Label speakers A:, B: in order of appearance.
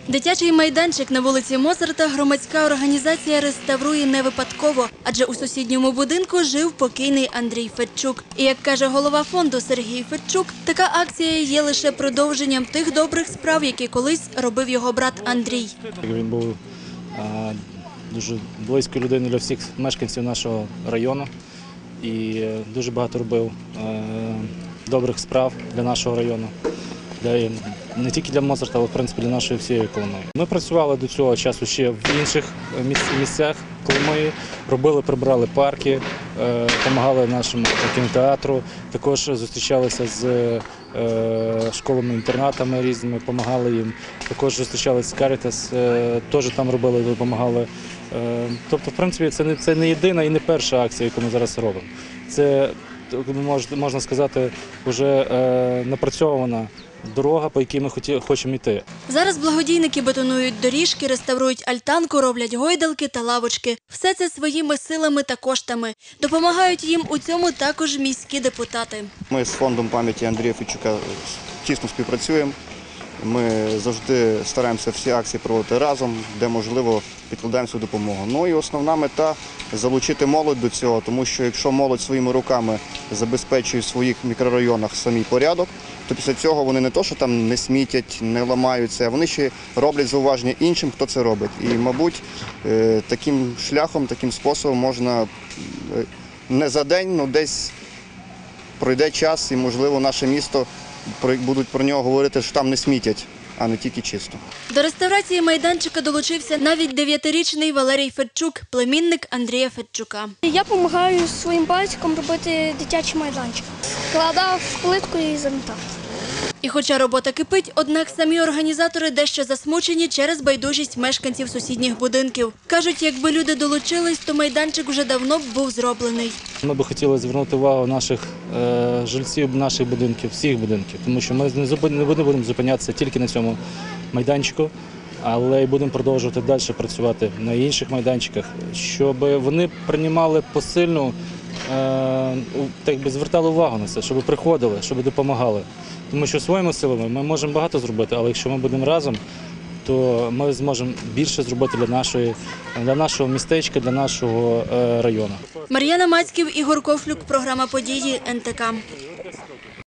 A: Дитячий майданчик на вулиці Моцарта громадська організація реставрує не випадково, адже у сусідньому будинку жив покійний Андрій Федчук. І, як каже голова фонду Сергій Федчук, така акція є лише продовженням тих добрих справ, які колись робив його брат Андрій.
B: Він був дуже близькою людиною для всіх мешканців нашого району і дуже багато робив добрих справ для нашого району. Не тільки для Моцарта, але в принципі для нашої всієї Коломиї. Ми працювали до цього часу ще в інших місцях Коломиї, прибирали парки, допомагали нашому кінотеатру, також зустрічалися з школами-інтернатами різними, допомагали їм, також зустрічалися з Карітас, теж там робили, допомагали. Тобто, в принципі, це не єдина і не перша акція, яку ми зараз робимо. Це, можна сказати, вже напрацьована дорога, по якій ми хочемо йти.
A: Зараз благодійники бетонують доріжки, реставрують альтанку, роблять гойдалки та лавочки. Все це своїми силами та коштами. Допомагають їм у цьому також міські депутати.
C: Ми з фондом пам'яті Андрія Федчука тісно співпрацюємо. Ми завжди стараємося всі акції проводити разом, де можливо підкладаємо свою допомогу. Ну і основна мета – залучити молодь до цього, тому що якщо молодь своїми руками забезпечує в своїх мікрорайонах самий порядок, то після цього вони не то, що там не смітять, не ламаються, а вони ще роблять зауваження іншим, хто це робить. І, мабуть, таким шляхом, таким способом можна не за день, але десь пройде час і, можливо, наше місто будуть про нього говорити, що там не смітять, а не тільки чисто.
A: До реставрації майданчика долучився навіть 9-річний Валерій Федчук, племінник Андрія Федчука.
D: Я допомагаю своїм батькам робити дитячий майданчик. Складав плитку і замітав.
A: І хоча робота кипить, однак самі організатори дещо засмучені через байдужість мешканців сусідніх будинків. Кажуть, якби люди долучились, то майданчик вже давно б був зроблений.
B: Ми б хотіли звернути увагу наших жильців наших будинків, всіх будинків, тому що ми не будемо зупинятися тільки на цьому майданчику, але й будемо продовжувати далі працювати на інших майданчиках, щоб вони приймали посильну, звертали увагу на це, щоб приходили, щоб допомагали. Тому що своїми силами ми можемо багато зробити, але якщо ми будемо разом, то ми зможемо більше зробити для нашого містечка, для нашого району.
A: Мар'яна Мацьків, Ігор Кофлюк, програма «Події» НТК.